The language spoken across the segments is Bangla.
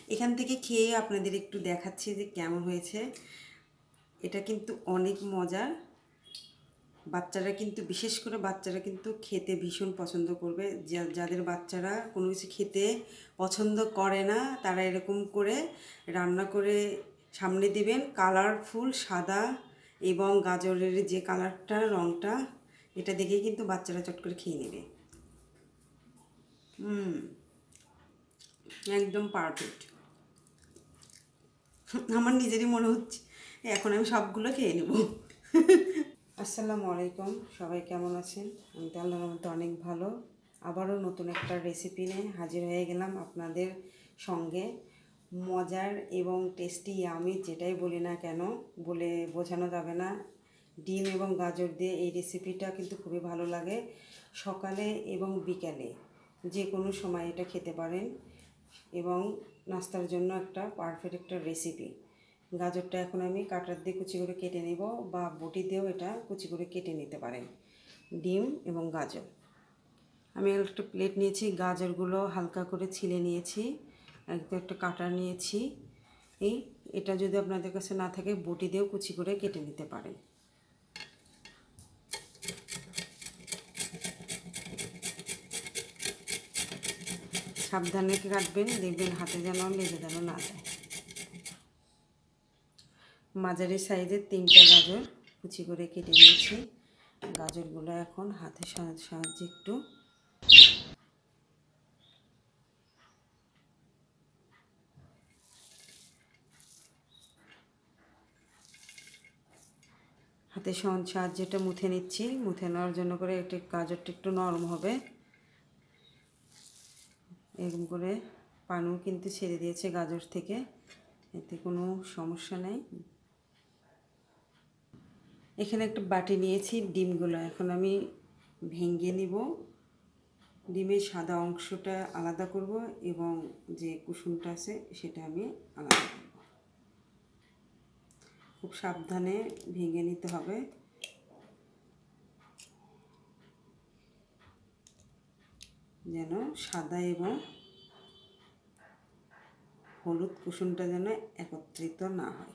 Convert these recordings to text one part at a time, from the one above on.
এখান থেকে খেয়ে আপনাদের একটু দেখাচ্ছি যে কেমন হয়েছে। এটা কিন্তু অনেক মজার। বাচ্চারা কিন্তু, বিশেষ করে বাচ্চারা কিন্তু খেতে ভীষণ পছন্দ করবে। যাদের বাচ্চারা কোনো কিছু খেতে পছন্দ করে না, তারা এরকম করে রান্না করে সামনে দিবেন। কালারফুল সাদা এবং গাজরের যে কালারটা, রঙটা, এটা দেখেই কিন্তু বাচ্চারা চট করে খেয়ে নেবে। একদম পারফেক্ট। আমার নিজেরই মনে হচ্ছে এখন আমি সবগুলো খেয়ে নেব। আসসালামু আলাইকুম, সবাই কেমন আছেন? আমি তো আল্লাহর রহমতে অনেক ভালো। আবারও নতুন একটা রেসিপি নিয়ে হাজির হয়ে গেলাম আপনাদের সঙ্গে। মজার এবং টেস্টি, আমি যেটাই বলি না কেন বলে বোঝানো যাবে না। ডিম এবং গাজর দিয়ে এই রেসিপিটা কিন্তু খুবই ভালো লাগে। সকালে এবং বিকালে যে কোনো সময় এটা খেতে পারেন এবং নাস্তার জন্য একটা পারফেক্ট একটা রেসিপি। গাজরটা এখন আমি কাটার দিয়ে কুচি করে কেটে নেব, বা বটি দিয়েও এটা কুচি করে কেটে নিতে পারেন। ডিম এবং গাজর, আমি একটা প্লেট নিয়েছি, গাজরগুলো হালকা করে ছিলে নিয়েছি, একদম একটা কাটার নিয়েছি। এটা যদি আপনাদের কাছে না থাকে বটি দিয়েও কুচি করে কেটে নিতে পারেন। সাবধানে কাটবেন, দেখবেন হাতে যেন লেগে যেন না যায়। মাঝারি সাইজের 3টা গাজর কুচি করে কেটে নিয়েছি। গাজরগুলো এখন হাতের সাহায্যে একটু সাহায্যে এটা মুথে নিচ্ছি। মুথে নেওয়ার জন্য করে একটু গাজরটা একটু নরম হবে। এরকম করে পানিও কিন্তু ছেড়ে দিয়েছে গাজর থেকে, এতে কোনো সমস্যা নেই। এখানে একটা বাটি নিয়েছি, ডিমগুলো এখন আমি ভেঙে নিব। ডিমের সাদা অংশটা আলাদা করব এবং যে কুসুমটা আছে সেটা আমি আলাদা করব। খুব সাবধানে ভেঙে নিতে হবে, যেন সাদা এবং হলুদ কুসুমটা যেন একত্রিত না হয়।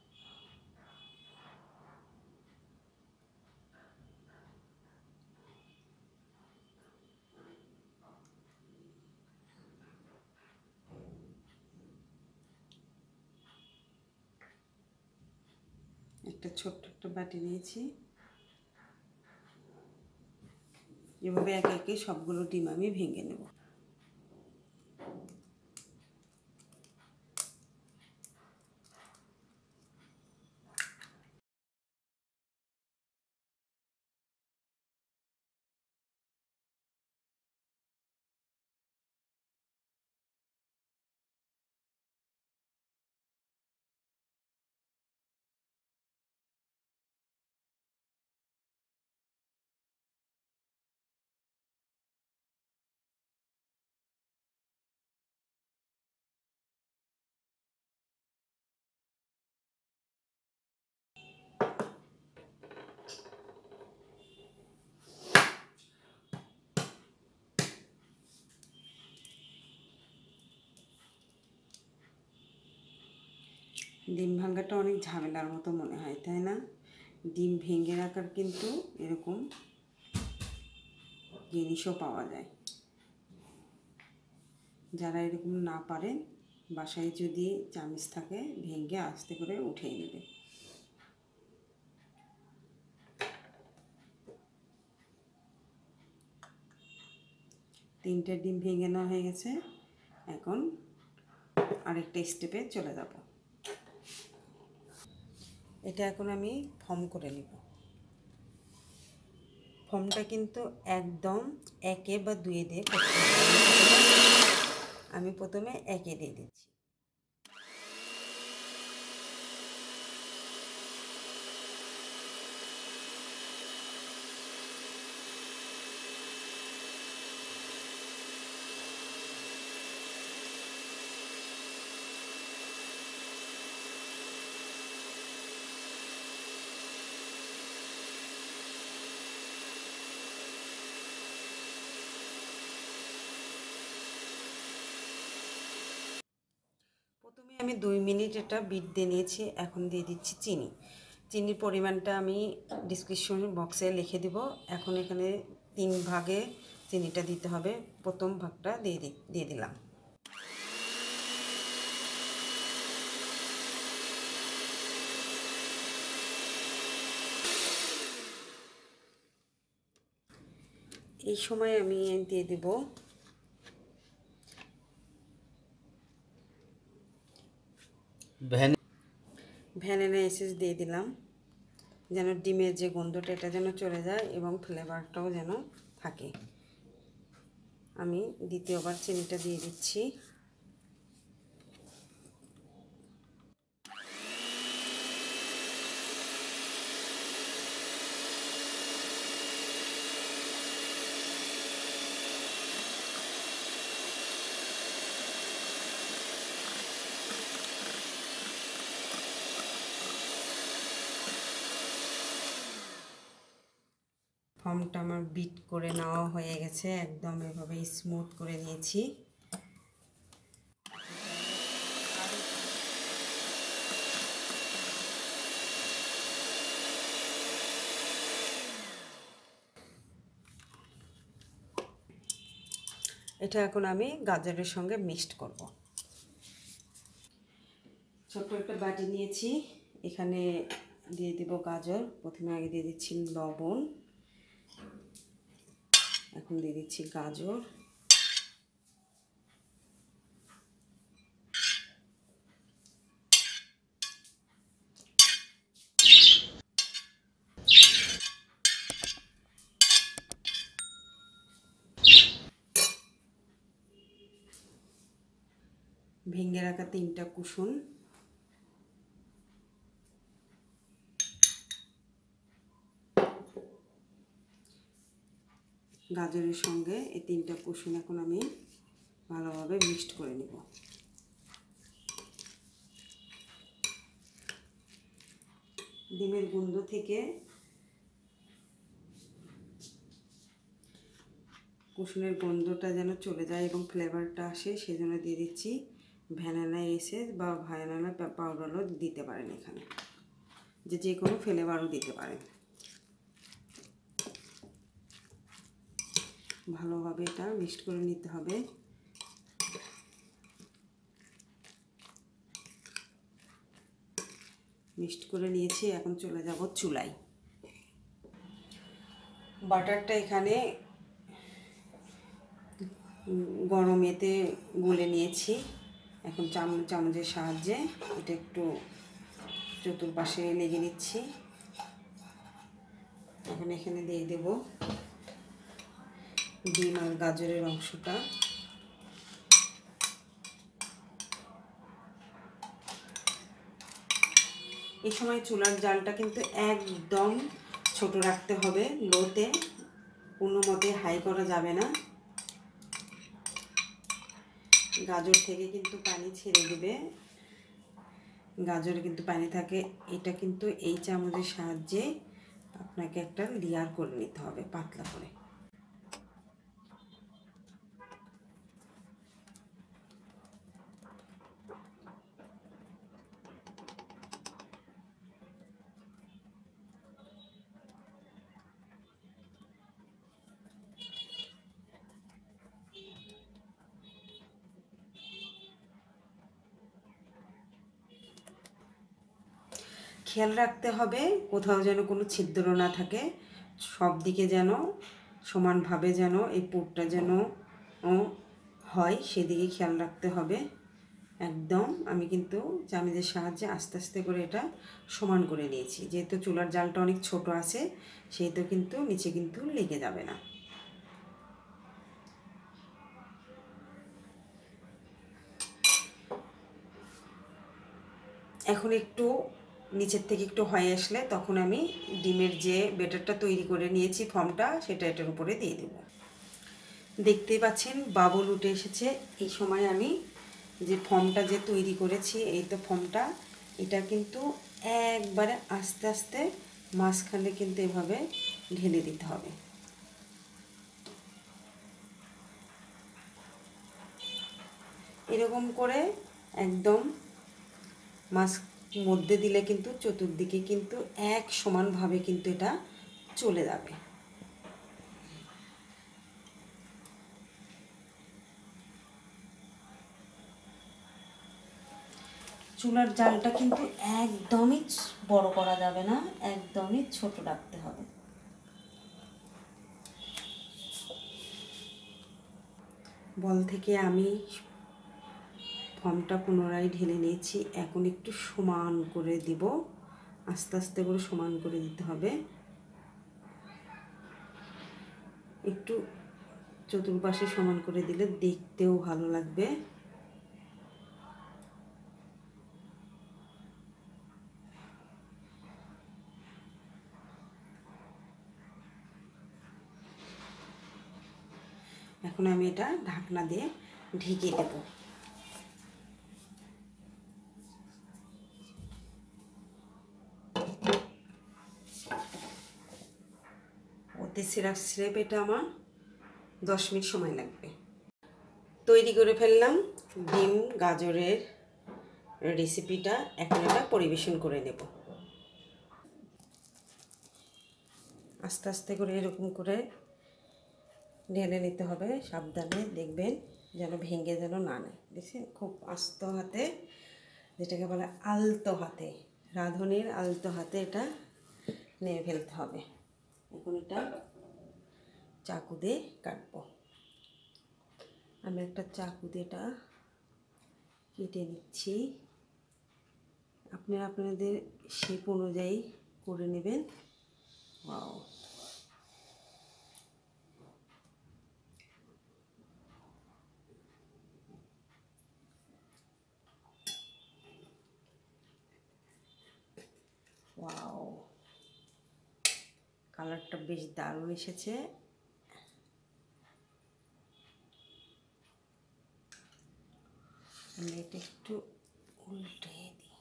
একটা ছোট্ট একটা বাটি নিয়েছি, এভাবে একে একে সবগুলো ডিম আমি ভেঙে নেব। ডিম ভাঙাটা অনেক ঝামেলার মতো মনে হয়, তাই না? ডিম ভেঙে রাখার কিন্তু এরকম জিনিসও পাওয়া যায়। যারা এরকম না পারেন, বাসায় যদি চামচ থাকে ভেঙে আস্তে করে উঠিয়ে নেবে। তিনটে ডিম ভেঙে নেওয়া হয়ে গেছে, এখন আরেকটা স্টেপে চলে যাব। এটা এখন আমি ফর্ম করে নিব। ফর্মটা কিন্তু একদম 1 বা 2 দিয়ে করতে হবে। আমি প্রথমে 1 দিয়ে দিচ্ছি। আমি 2 মিনিট এটা বিট দিয়ে নিয়েছি। এখন দিয়ে দিচ্ছি চিনি। চিনির পরিমাণটা আমি ডিসক্রিপশন বক্সে লিখে দেব। এখন এখানে 3 ভাগে চিনিটা দিতে হবে। প্রথম ভাগটা দিয়ে দিলাম। এই সময় আমি দিয়ে দেব ভ্যানিলা এসেন্স দিয়ে দিলাম, যেন ডিমের যে গন্ধটা এটা যেন চলে যায় এবং ফ্লেভারটাও যেন থাকে। আমি দ্বিতীয়বার চিনিটা দিয়ে দিচ্ছি। ফর্মটা আমার বিট করে নেওয়া হয়ে গেছে, একদম এভাবে স্মুথ করে নিয়েছি। এটা এখন আমি গাজরের সঙ্গে মিক্সড করব। ছোট্ট একটা বাটি নিয়েছি, এখানে দিয়ে দিব গাজর। প্রথমে আগে দিয়ে দিচ্ছি লবণ, এখন দিয়ে দিচ্ছি গাজর, ভেঙে রাখা 3টা কুসুম, গাজরের সঙ্গে এই 3টা কুসুম এখন আমি ভালোভাবে মিক্সড করে নেব। ডিমের গন্ধ থেকে কুসুমের গন্ধটা যেন চলে যায় এবং ফ্লেভারটা আসে, সেজন্য দিয়ে দিচ্ছি ভ্যানিলা এসেন্স বা ভ্যানিলা পাউডারও দিতে পারেন, এখানে যে কোনো ফ্লেভারও দিতে পারেন। ভালোভাবে এটা মিক্সড করে নিতে হবে। মিক্সড করে নিয়েছি, এখন চলে যাব চুলায়। বাটারটা এখানে গরমেতে গুলে নিয়েছি। এখন চামচের সাহায্যে এটা একটু চতুর্পাশে লেগে নিচ্ছি। এখন এখানে দিয়ে দেব ডিম আর গাজরের অংশটা। এই সময় চুলার জালটা কিন্তু একদম ছোট রাখতে হবে, লোতে, কোনো মতে হাই করা যাবে না। গাজর থেকে কিন্তু পানি ছেড়ে দেবে, গাজরে কিন্তু পানি থাকে। এটা কিন্তু এই চামচের সাহায্যে আপনাকে একটা লেয়ার করে নিতে হবে পাতলা করে। খেয়াল রাখতে হবে কোথাও যেন কোনো ছিদ্র না থাকে, সব দিকে যেন সমানভাবে যেন এই পুরটা যেন হয়, সেদিকে খেয়াল রাখতে হবে। একদম আমি কিন্তু চামচের সাহায্যে আস্তে আস্তে করে এটা সমান করে নিয়েছি। যেহেতু চুলার জালটা অনেক ছোট আছে, সেহেতু কিন্তু নিচে কিন্তু লেগে যাবে না। এখন একটু নিচের থেকে একটু হয়ে আসলে তখন আমি ডিমের যে ব্যাটারটা তৈরি করে নিয়েছি ফর্মটা, সেটা এটার উপরে দিয়ে দেব। দেখতেই পাচ্ছেন বাবল উঠে এসেছে। এই সময় আমি যে ফর্মটা যে তৈরি করেছি, এই তো ফর্মটা, এটা কিন্তু একবারে আস্তে আস্তে মাঝখানে কিন্তু এভাবে ঢেলে দিতে হবে। এরকম করে একদম মাছ মধ্যে দিলে কিন্তু চতুর্দিকে কিন্তু এক সমানভাবে কিন্তু এটা চলে যাবে। চুলার জালটা কিন্তু একদমই বড় করা যাবে না, একদমই ছোট রাখতে হবে। বল থেকে আমি ফর্মটা পুনরায় ঢেলে নিয়েছি। এখন একটু সমান করে দিব, আস্তে আস্তে করে সমান করে দিতে হবে। একটু চতুর্পাশে সমান করে দিলে দেখতেও ভালো লাগবে। এখন আমি এটা ঢাকনা দিয়ে ঢেকে দেব। ওতে সিরাপ এটা আমার 10 মিনিট সময় লাগবে। তৈরি করে ফেললাম ডিম গাজরের রেসিপিটা। এখন এটা পরিবেশন করে নেব। আস্তে আস্তে করে এরকম করে ঢেলে নিতে হবে, সাবধানে দেখবেন যেন ভেঙে যেন না নেয়। দেখছেন, খুব আস্ত হাতে, যেটাকে বলে আলতো হাতে, রাঁধুনির আলতো হাতে এটা নিয়ে ফেলতে হবে। এখন এটা চাকু দিয়ে কাটবো। আমি একটা চাকু দিয়ে এটা কেটে নিচ্ছি। আপনারা আপনাদের শেপ অনুযায়ী করে নেবেন। ওয়াও, ওয়াও, কালারটা বেশ দারুণ এসেছে। আমি এটা একটু উল্টে দিই।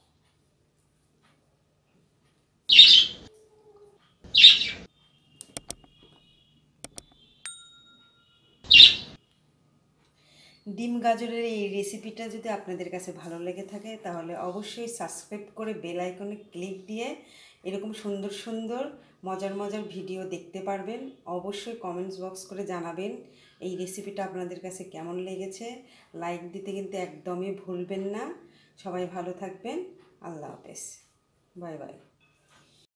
ডিম গাজরের এই রেসিপিটা যদি আপনাদের কাছে ভালো লেগে থাকে তাহলে অবশ্যই সাবস্ক্রাইব করে বেল আইকনে ক্লিক দিয়ে এরকম সুন্দর সুন্দর মজার মজার ভিডিও দেখতে পারবেন। অবশ্যই কমেন্টস বক্স করে জানাবেন এই রেসিপিটা আপনাদের কাছে কেমন লেগেছে। লাইক দিতে কিন্তু একদমই ভুলবেন না। সবাই ভালো থাকবেন। আল্লাহ হাফেজ, বাই বাই।